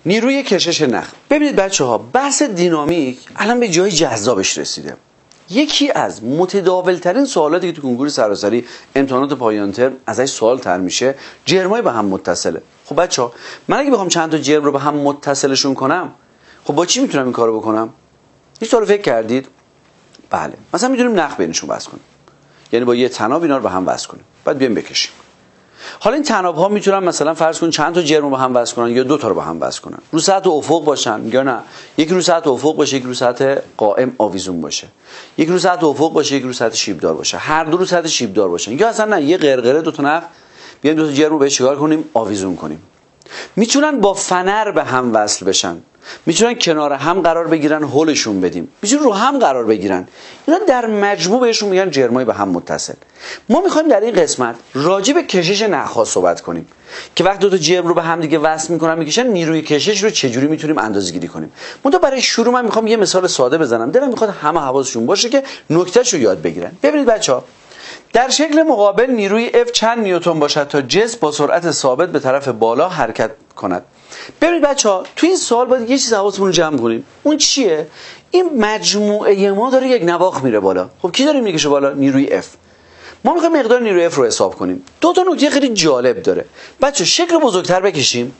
نیروی کشش نخ. ببینید بچه ها، بحث دینامیک الان به جای جذابش رسیده. یکی از متداول ترین سوالاتی که تو کنکور سراسری امتحانات پایان ترم ازش سوال طرح میشه، جرمای به هم متصله. خب بچه ها، من اگه بخوام چند تا جرم رو به هم متصلشون کنم، خب با چی میتونم این کارو بکنم؟ هیچ طور فکر کردید؟ بله، مثلا میتونیم نخ بینشون وصل کنیم، یعنی با یه طناب اینا رو به هم وصل کنیم، بعد بیایم بکشیم. حالا این طناب ها میتونن مثلا فرض کن چند تا جرم رو به هم وصل کنن یا دو تا رو به هم وصل کنن، رو سطح افق باشن یا نه، یکی رو سطح افق باشه، یکی رو سطح قائم آویزون باشه، یکی رو سطح افق باشه، یکی رو سطح شیبدار باشه، هر دو رو سطح شیبدار باشن، یا اصلا نه، یه قرقره دو تا نخ بیایم دو تا جرم رو بهش چیکار کنیم؟ آویزون کنیم. میتونن با فنر به هم وصل بشن، میتونن کنار هم قرار بگیرن، هولشون بدیم، میتونن رو هم قرار بگیرن. اینا در مجموع بهشون میگن جرمای به هم متصل. ما میخوایم در این قسمت راجع به کشش نخ‌ها صحبت کنیم که وقتی دو تا جرم رو به هم دیگه وصل میکنن میکشن، نیروی کشش رو چجوری میتونیم اندازه‌گیری کنیم. منتها برای شروع من میخوام یه مثال ساده بزنم، دلم میخواد همه حواسشون باشه که نکتهشو یاد بگیرن. ببینید بچه‌ها، در شکل مقابل نیروی F چند نیوتن باشد تا جسم با سرعت ثابت به طرف بالا حرکت کند. ببینید بچه‌ها، تو این سوال باید یه چیز حواسمون رو جمع کنیم. اون چیه؟ این مجموعه ما داره یک نواخت میره بالا. خب کی داره میکشه بالا؟ نیروی F. ما میخوایم مقدار نیروی F رو حساب کنیم. دو تا نکته خیلی جالب داره. بچه‌ها شکل بزرگتر بکشیم.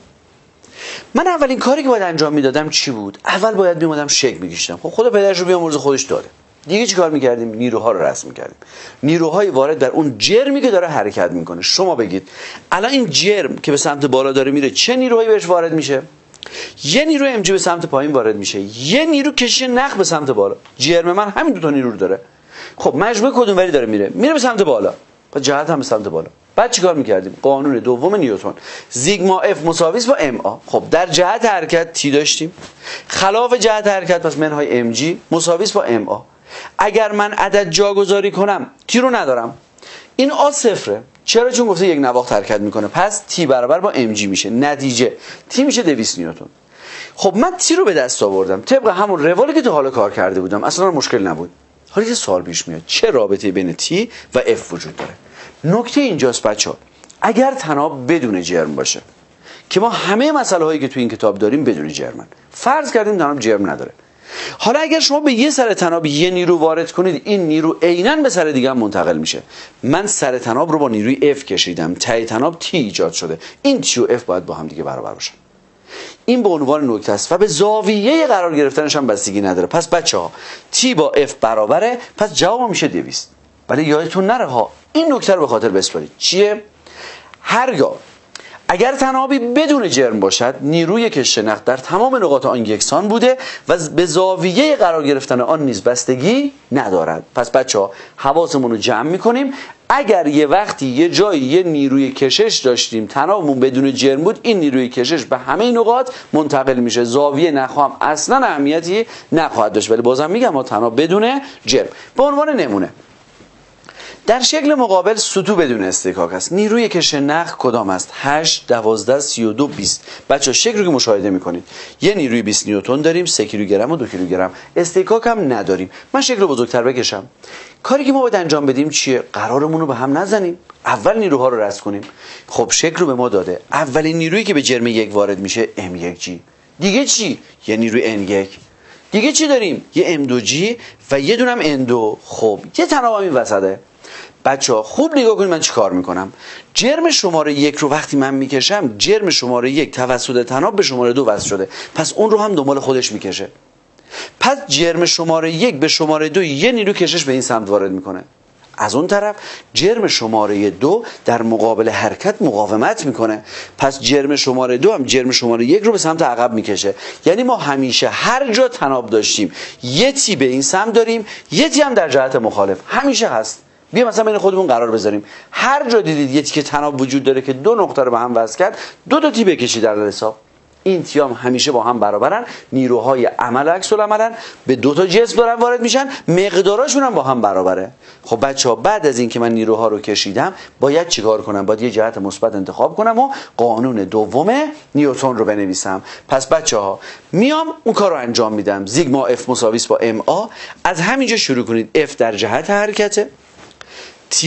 من اولین کاری که باید انجام میدادم چی بود؟ اول باید میومدم شکل میکشیدم. خب خدا پدرش رو بیامرزه، خودش داره. دیگه چی کار میکردیم؟ نیروها رو رسم میکردیم. نیروهای وارد در اون جرمی که داره حرکت میکنه. شما بگید الان این جرم که به سمت بالا داره میره، چه نیروهایی بهش وارد میشه؟ یه نیرو ام جی به سمت پایین وارد میشه، یه نیرو کشش نخ به سمت بالا. جرم من همین دو تا نیرو رو داره. خب مجموعه کدوموری داره میره به سمت بالا، با جهت هم به سمت بالا. بعد چیکار میکردیم؟ قانون دوم نیوتن، سیگما اف مساوی است با ام آ. خب در جهت حرکت تی داشتیم، خلاف جهت حرکت پس منهای ام جی مساوی است با ام آ. اگر من عدد جاگذاری کنم، تی رو ندارم، این آ صفره. چرا؟ چون گفته یک نواخت حرکت میکنه، پس تی برابر با ام جی میشه. نتیجه تی میشه 200 نیوتن. خب من تی رو به دست آوردم طبق همون روالی که تا حالا کار کرده بودم، اصلا مشکل نبود. حالا یه سوال پیش میاد، چه رابطه‌ای بین تی و اف وجود داره؟ نکته اینجاست بچه‌ها، اگر طناب بدون جرم باشه، که ما همه مسئله هایی که تو این کتاب داریم بدون جرمن، فرض کردیم طناب جرم نداره. حالا اگر شما به یه سر طناب یه نیرو وارد کنید، این نیرو عیناً به سر دیگه هم منتقل میشه. من سر طناب رو با نیروی F کشیدم، ته طناب T ایجاد شده. این T و F باید با هم دیگه برابر باشن. این به عنوان نکته است و به زاویه قرار گرفتنش هم بستگی نداره. پس بچه‌ها T با F برابره، پس جواب میشه 200. ولی یادتون نره ها، این نکته رو به خاطر بسپارید. چیه؟ هرگاه اگر طنابی بدون جرم باشد، نیروی کشش نخ در تمام نقاط آن یکسان بوده و به زاویه قرار گرفتن آن نیز بستگی ندارد. پس بچه‌ها حواسمون رو جمع می‌کنیم. اگر یه وقتی یه جایی یه نیروی کشش داشتیم، طنابمون بدون جرم بود، این نیروی کشش به همه نقاط منتقل میشه. زاویه نخ هم اصلا اهمیتی نخواهد داشت. ولی بازم میگم ما طناب بدون جرم. به عنوان نمونه، در شکل مقابل سطوح بدون استکاک است. نیروی کشش نخ کدام است؟ 8 12 32 20. بچه‌ها شکل رو که مشاهده می‌کنید، یه نیروی 20 نیوتن داریم، 3 کیلوگرم و 2 کیلوگرم. استکاک هم نداریم. من شکل رو بزرگتر بکشم. کاری که ما باید انجام بدیم چیه؟ قرارمون رو به هم نزنیم. اول نیروها رو رصد کنیم. خب شکل رو به ما داده. اولین نیرویی که به جرم 1 وارد میشه M1G. دیگه چی؟ یه نیروی N1. دیگه چی داریم؟ یه M2G و یه دونم N2. خب یه طناب هم این وسطه. بچه‌ها خوب نگاه کنید من چی کار میکنم. جرم شماره 1 رو وقتی من میکشم، جرم شماره 1 توسط طناب به شماره 2 وصل شده، پس اون رو هم دنبال خودش میکشه. پس جرم شماره 1 به شماره 2 یه نیرو کشش به این سمت وارد میکنه. از اون طرف جرم شماره 2 در مقابل حرکت مقاومت میکنه، پس جرم شماره 2 هم جرم شماره 1 رو به سمت عقب میکشه. یعنی ما همیشه هر جا طناب داشتیم یه تی به این سمت داریم، یه تی هم در جهت مخالف، همیشه هست. بیا مثلا بین خودمون قرار بذاریم، هر جا دیدید یه تیکه طناب وجود داره که دو نقطه رو به هم وصل کرد، دو تا تی بکشید در حساب. این تیام همیشه با هم برابرن، نیروهای عمل عکس العملن، به دو تا جسم دارن وارد میشن، مقداراشون هم با هم برابره. خب بچه‌ها بعد از این که من نیروها رو کشیدم باید چیکار کنم؟ باید یه جهت مثبت انتخاب کنم و قانون دوم نیوتن رو بنویسم. پس بچه‌ها میام اون کار رو انجام میدم. سیگما اف مساوی است با ام آ. از همینجا شروع کنید. اف در جهت حرکته، T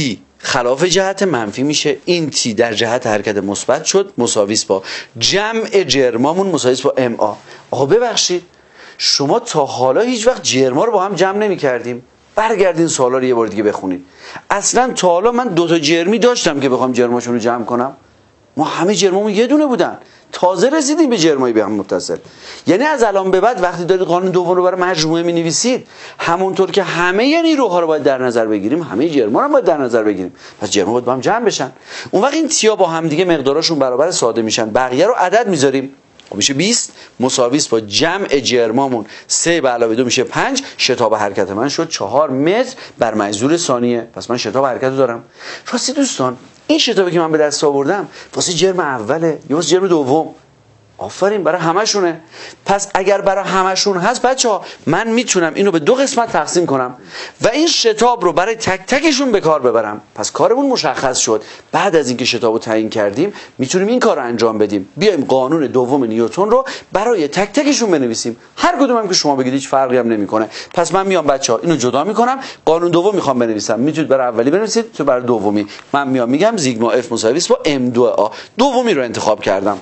خلاف جهت منفی میشه. این تی در جهت حرکت مثبت شد مساوی با جمع جرمامون مساوی با ام آ. آقا ببخشید شما تا حالا هیچ وقت جرما رو با هم جمع نمی کردیم؟ برگردین سوالا رو یه بار دیگه بخونید. اصلا تا حالا من 2 تا جرمی داشتم که بخوام جرماشون رو جمع کنم؟ ما همه جرمامون یه دونه بودن، تازه رسیدیم به جرمای به هم متصل. یعنی از الان به بعد وقتی دارید قانون دوم رو برای مجموعه می‌نویسید، همونطور که همه نیروها رو باید در نظر بگیریم، همه جرما رو باید در نظر بگیریم. پس جرما باید با هم جمع بشن. اون وقت این تیا با هم دیگه مقداراشون برابر ساده میشن، بقیه رو عدد میذاریم. خب میشه 20 مساوی با جمع جرمامون 3 به علاوه 2 میشه 5. شتاب حرکت من شد 4 متر بر مجذور ثانیه. پس من شتاب حرکت رو دارم. راستی دوستان این شتابی که من به دست آوردم واسه جرم اوله یا واسه جرم دوم؟ آفرین، برای همشونه. پس اگر برای همشون هست بچه‌ها، من میتونم اینو به 2 قسمت تقسیم کنم و این شتاب رو برای تک تکشون به کار ببرم. پس کارمون مشخص شد. بعد از اینکه شتاب رو تعیین کردیم میتونیم این کار رو انجام بدیم. بیایم قانون دوم نیوتن رو برای تک تکشون بنویسیم. هر کدوم هم که شما بگید هیچ فرقی هم نمیکنه. پس من میام بچه‌ها اینو جدا میکنم. قانون دوم میخوام بنویسم. میتونید برای اولی بنویسید، تو برای دومی. من میام میگم سیگما اف مساوی با ام 2 آ. دومی رو انتخاب کردم.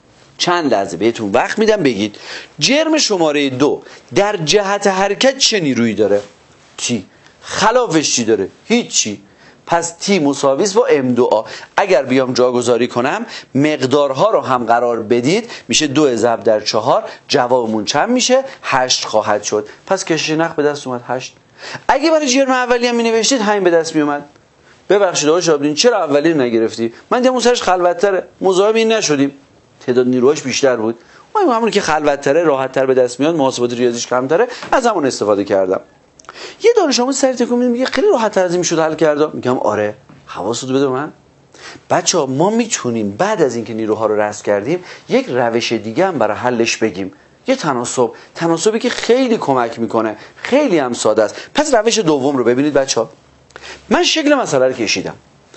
چند لحظه بهتون وقت میدم بگید جرم شماره 2 در جهت حرکت چه نیرویی داره؟ تی. خلافش چی داره؟ هیچی. پس تی مساوی است با ام 2 آ. اگر بیام جاگذاری کنم مقدارها رو هم قرار بدید میشه 2 ضرب در 4، جوابمون چند میشه؟ 8 خواهد شد. پس کشش نخ به دست اومد 8. اگه برای جرم اولی هم مینوشتید همین به دست میومد. ببخشید آقا شهاب‌الدین چرا اولی رو نگرفتی؟ من دیدم اون سرش خلوت‌تره، مزاحم این نشدیم. تعداد نیروهاش بیشتر بود. ما همون که خلوت‌تره راحت‌تر به دست میاد، محاسبات ریاضیش کمتره، از همون استفاده کردم. یه دانش آموز سری تکون میده میگه خیلی راحت‌تر از این میشد حل کرد. میگم آره، حواست بده من. بچه‌ها ما میتونیم بعد از اینکه نیروها رو رصد کردیم یک روش دیگه هم برای حلش بگیم. یه تناسبی که خیلی کمک میکنه، خیلی هم ساده است. پس روش دوم رو ببینید بچه‌ها. من شکل مسئله رو کشیدم.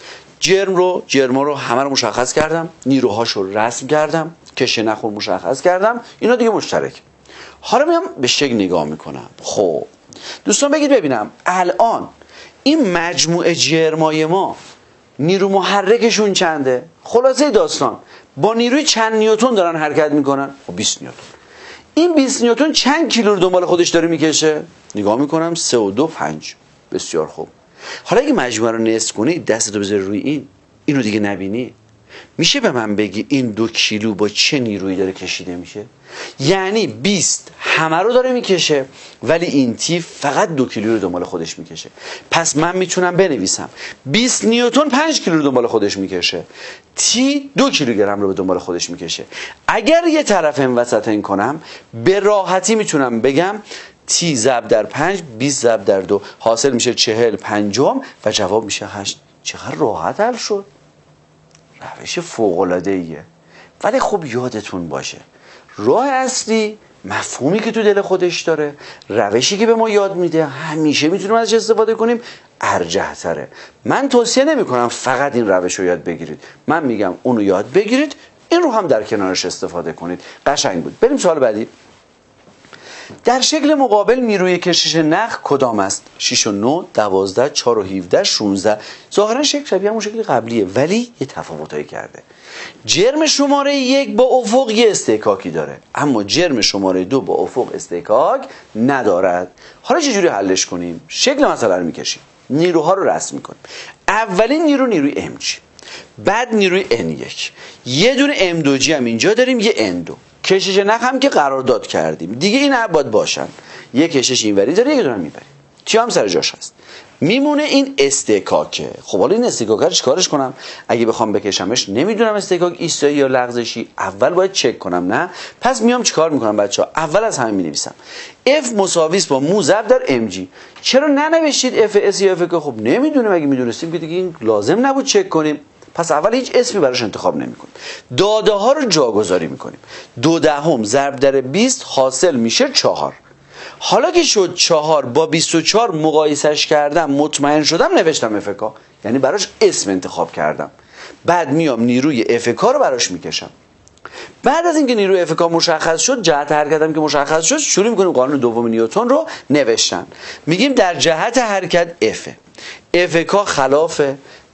جرما رو همه رو مشخص کردم، نیروهاش رو رسم کردم، کشه نخور مشخص کردم، اینا دیگه مشترک. حالا میام به شکل نگاه میکنم. خب دوستان بگید ببینم الان این مجموعه جرمای ما نیرو محرکشون چنده؟ خلاصه داستان با نیروی چند نیوتن دارن حرکت میکنن؟ خب 20 نیوتن. این 20 نیوتن چند کیلو رو دنبال خودش داره میکشه؟ نگاه میکنم 3 و 2 5. بسیار خوب. حالا اگه مجموعه رو نصف کنی دستتو بذاری روی اینو دیگه نبینی، میشه به من بگی این 2 کیلو با چه نیرویی داره کشیده میشه؟ یعنی 20 همه رو داره میکشه ولی این تی فقط 2 کیلو رو دنبال خودش میکشه. پس من میتونم بنویسم 20 نیوتن 5 کیلو رو دنبال خودش میکشه، تی 2 کیلوگرم رو به دنبال خودش میکشه. اگر یه طرف این وسط این کنم به راحتی میتونم بگم تی ضرب در 5 20 ضرب در 2 حاصل میشه 40 پنجم و جواب میشه 8. چقدر راحت حل شد. روش فوق‌العاده ایه. ولی خب یادتون باشه راه اصلی مفهومی که تو دل خودش داره، روشی که به ما یاد میده همیشه میتونیم ازش استفاده کنیم، ارجح تره. من توصیه نمی کنم فقط این روش رو یاد بگیرید، من میگم اونو یاد بگیرید این رو هم در کنارش استفاده کنید. قشنگ بود. بریم سوال بعدی. در شکل مقابل نیروی کشش نخ کدام است؟ 6 و 9 12 4 و 17 16. ظاهرا شکل شبیه همون شکل قبلیه ولی یه تفاوتایی کرده. جرم شماره 1 با افق یه استحکاکی داره اما جرم شماره 2 با افق استحکاک ندارد. حالا چجوری حلش کنیم؟ شکل مسئله رو میکشیم، نیروها رو رسم میکنیم. اولین نیروی ام جی، بعد نیروی N1، یه دونه M2G هم اینجا داریم، یه N2. کشش نخ هم که قرارداد کردیم دیگه این عباد باشن، یه کشش اینوری داره یه دونه میبریم، تی هم سر جاش هست. میمونه این استحکاکه. خب حالا این استحکاک رو چیکارش کنم؟ اگه بخوام بکشمش نمیدونم استحکاک ایستایی یا لغزشی، اول باید چک کنم نه. پس میام چیکار میکنم بچه‌ها؟ اول از همه مینویسم F مساوی است با مو ضرب در ام جی. چرا ننوشتید اف اس یا اف که؟ خب نمیدونیم، اگه میدونستیم که دیگه این لازم نبود چک کنیم. پس اول هیچ اسمی براش انتخاب نمی‌کنیم. داده ها رو جاگذاری می‌کنیم. 2 ضرب در 20 حاصل میشه 4. حالا که شد 4 با 24 مقایسش کردم مطمئن شدم نوشتم افکا، یعنی براش اسم انتخاب کردم. بعد میام نیروی افکا رو براش میکشم. بعد از اینکه نیروی افکا مشخص شد، جهت حرکتم که مشخص شد، شروع می‌کنیم قانون دوم نیوتن رو نوشتن. میگیم در جهت حرکت اف افکا خلافه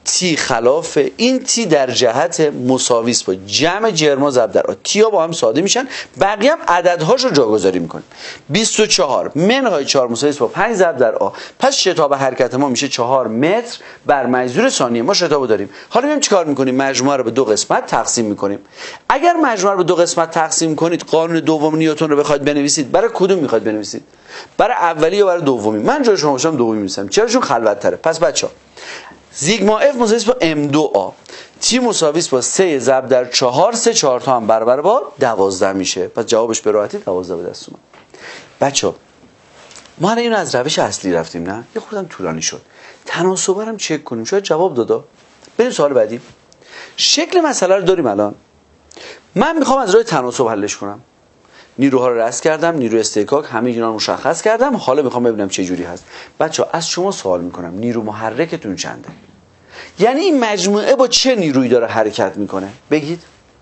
تی خلاف این تی در جهت مساوی است با جمع جرما ضرب در آ. تی ها با هم ساده میشن، بقیه هم عددهاش رو جاگذاری میکنیم. 24 منهای 4 مساوی است با 5 ضرب در آ. پس شتاب حرکت ما میشه 4 متر بر مجذور ثانیه. ما شتابو داریم. حالا میایم چیکار میکنیم؟ مجموعه رو به دو قسمت تقسیم میکنیم. اگر مجموعه رو به دو قسمت تقسیم کنید، قانون دوم نیوتن رو بخواید بنویسید، برای کدوم میخواید بنویسید؟ برای اولی یا برای دومی؟ من جای شما باشم دومی می‌نویسم. چرا؟ چون خلوت تره. پس بچه‌ها سیگما اف مساوی است با ام 2 آ، تی مساوی است با 3 ضرب در 4. 3 4 تا هم برابر با 12 میشه. پس جوابش به راحتی 12 به دست اومد. بچه‌ها ما الان اینو از روش اصلی رفتیم، نه یه خودم طولانی شد. تناسب رو چک کنیم، شاید جواب دادا. بریم سوال بعدی. شکل مسئله رو داریم الان. من میخوام از راه تناسب حلش کنم. نیروها رو رصد کردم، نیروی استحکاک همه اینا رو مشخص کردم. حالا میخوام ببینم چه جوری هست. بچه‌ها از شما سوال میکنم، نیرو محرکتون چنده؟ یعنی این مجموعه با چه نیرویی داره حرکت میکنه؟ بگید.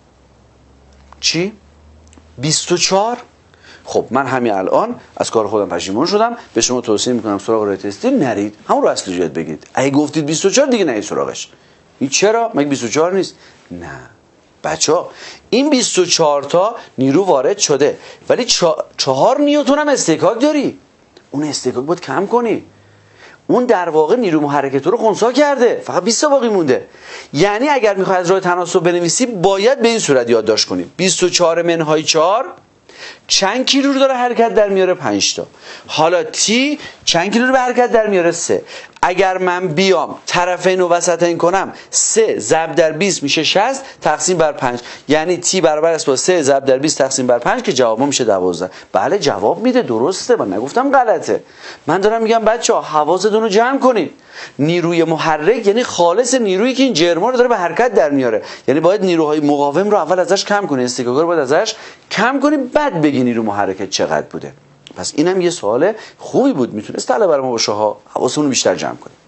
چی؟ 24. خب من همین الان از کار خودم پشیمون شدم. به شما توصیه میکنم سراغ راه تستی نرید، همون رو اصلی جهت بگید. اگه گفتید 24 دیگه نرید سراغش. این چرا؟ مگه 24 نیست؟ نه بچه‌ها این 24 تا نیرو وارد شده، ولی 4 نیوتن هم استحکاک داری. اون استحکاک باید کم کنی. اون در واقع نیرو محرک رو خنثی کرده، فقط 20 تا باقی مونده. یعنی اگر میخوای از راه تناسب بنویسی باید به این صورت یادداشت کنی. 24 منهای 4 چند کیلو رو داره حرکت در میاره؟ 5 تا. حالا تی چند کیلو رو به حرکت در میاره؟ 3. اگر من بیام طرفین و وسطین کنم 3 ضرب در 20 میشه 60 تقسیم بر 5، یعنی تی برابر است با 3 ضرب در 20 تقسیم بر 5 که جواب ما میشه 12. بله جواب میده، درسته، من نگفتم غلطه. من دارم میگم بچه‌ها حواستون رو جمع کنید. نیروی محرک یعنی خالص نیرویی که این جرما رو داره به حرکت در میاره. یعنی باید نیروهای مقاوم رو اول ازش کم کنی، استحکاک رو باید ازش کم کنی، بعد بگی نیرو محرک چقدر بوده. پس اینم یه سوال خوبی بود، میتونست طلبه ما باشه ها. حواسمون رو بیشتر جمع کنیم.